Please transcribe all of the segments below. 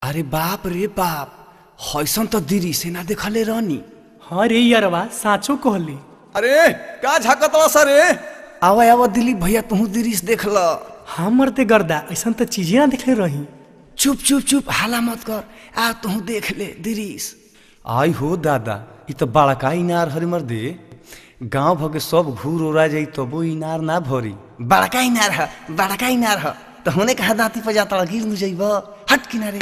अरे बाप रे बाप, हैसन तो दिरी से ना देखले रहनी। हाँ रे यारवा साचो कहली। अरे का झाकतवा सरे? आवा आवा दिलीप भैया तू दिरीस देख ल। हाँ मरते गर्दा ऐसा तो चीजें ना देखले रही। चुप चुप चुप हाला मत कर, आ तू देख ले दिरीस। आई हो दादा, इ तो बड़का इनार हरे मर्दे। गांव भगे सब घूर ओरा जाई तबो इनार ना भरी। बड़का इनार है, बड़का इनार है। तो होने कहा दांती पर जाता गिर न जाइब। हट किनारे।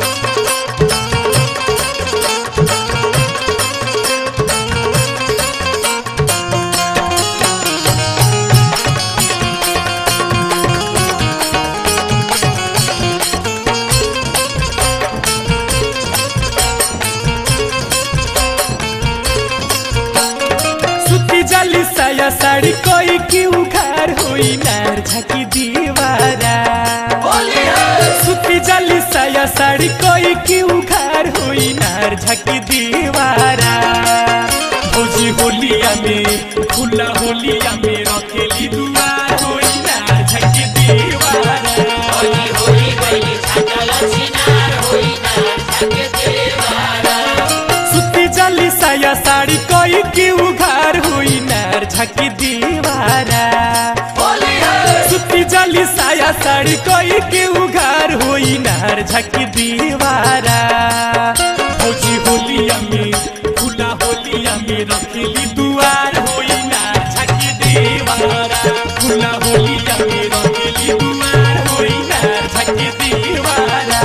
जाली साया साड़ी कोई की उखार हुई नार झकी दीवारा। सुती जाली साया साड़ी कोई की उखार हुई नार झकी दीवारा। भोजी होलिया में खुला होलिया में रखेली दुआर हुई नार झकी दीवारा। होली होली गई छाकला छिनार हुई नार झकी दीवारा। सुती जाली साया साड़ी कोई की उखार हुई नार झकी दीवारा। सुती जाली साया साड़ी कोई की उघार हुई नार झकी दीवारा। भोजी होलिया में खुला होलिया में रखेली दुआर हुई नार झकी दीवारा। खुला होलिया में रखेली दुआर हुई नार झकी दीवारा।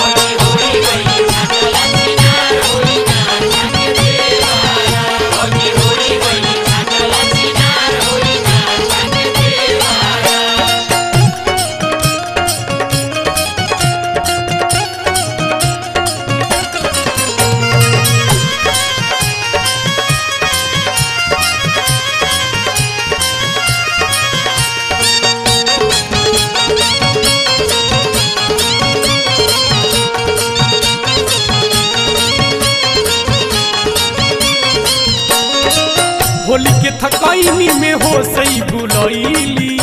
होली के थकाइनी में हो सही बुलैली।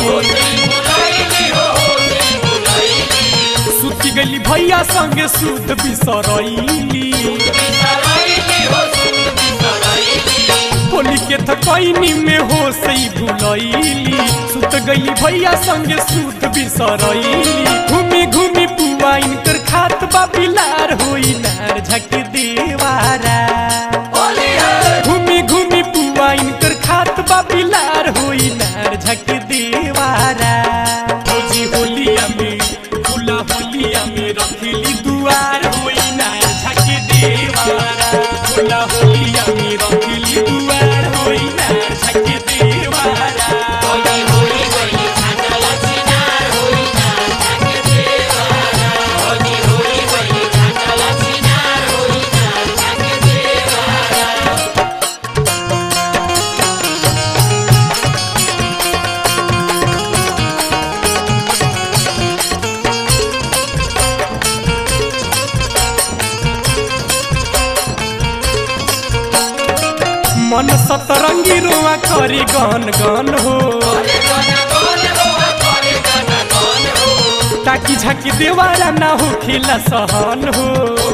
सुती गली भैया संगे सूत बिसरैली। होली के थकाइनी में हो सही बुलैली। सुत गली भैया संगे सूत बिसरैली। घूमी घूमी पुआ इनकर खात बाबिलार होई नार झक दीवारा। घूमी घूमी पुआ इनकर खात बाबिलार होई नार झक दीवारा। भोजी होलिया में खुला होलिया में रखेली दुआर होई नार झक दीवारा। खुला होलिया में रखेली दुआर होई नार झक दीवारा। होली होली गई छाकला छिनार होई नार झक दीवारा। होली होली गई छाकला छिनार होई नार झक दीवारा। मन सतरंगी रुआ करी गन गन हो। ताकि झकी देवारा ना हो खिला सहन हो।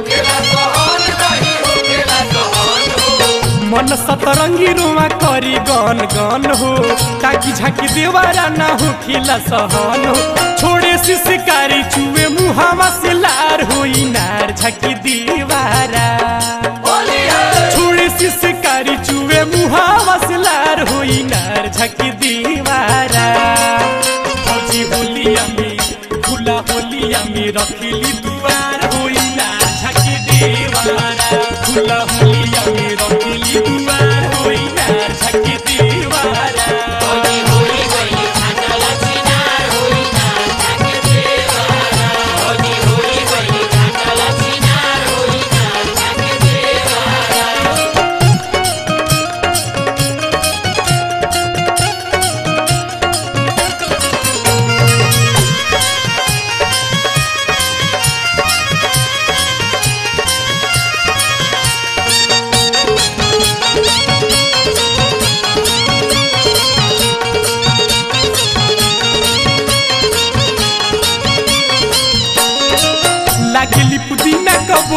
मन सतरंगी रुआ करी गन गन हो। ताकि झकी देवारा ना हो खिला सहन हो। छोड़े से शिकारी चुए मुहावा से लार होई नार झकी दीवारा। छोड़े से शिकारी चुए मुहावा से लार होई नार झकी दीवारा। भोजी होलिया में खुला होलिया में रखेली दुआर होई नार झकी दीवारा। खुला होलिया में रखेली दुआर होई नार झकी दीवारा। होली होली गई छाकला छिनार होई नार झक दीवारा। होली होली गई छाकला छिनार होई नार झक दीवारा।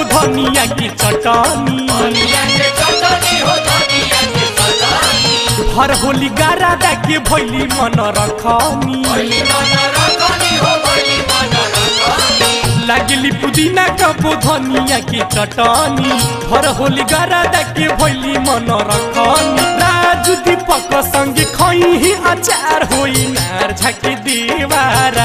कबू धनिया की चटनी हर होली गारा के भैली मन रखनी लागली पुदीना कबू धनिया की चटनी हर होली गारा के भैली मन रखनी राजू दीपक संगे खई अचार होई नार झाकी दीवारा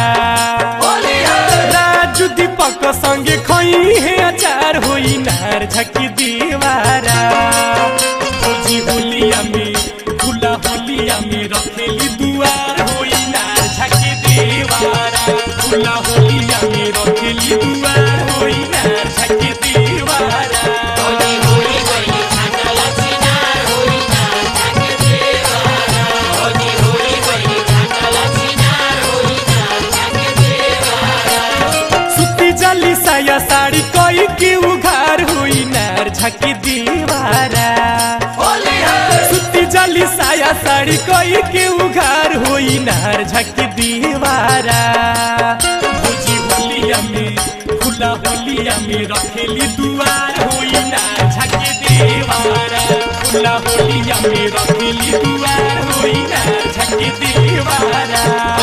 राजू दीपक संगे खई अचार होई नार झाकी दीवारा होजी होलिया में फूला होलिया में रखेली दुआर होई नार झाकी दीवारा फूला होलिया में रखेली दुआर होई नार झाकी दीवारा जली साया साड़ी कोई की उघार हुई नार झाकी दीवारा सुती जली साया साड़ी कोई की उघार हुई नार झाकी दीवारा भोजी होलिया में खुला होलिया में रखेली दुआर हुई नार झाकी दीवारा खुला होलिया में रखेली दुआर हुई नार झाकी दीवारा।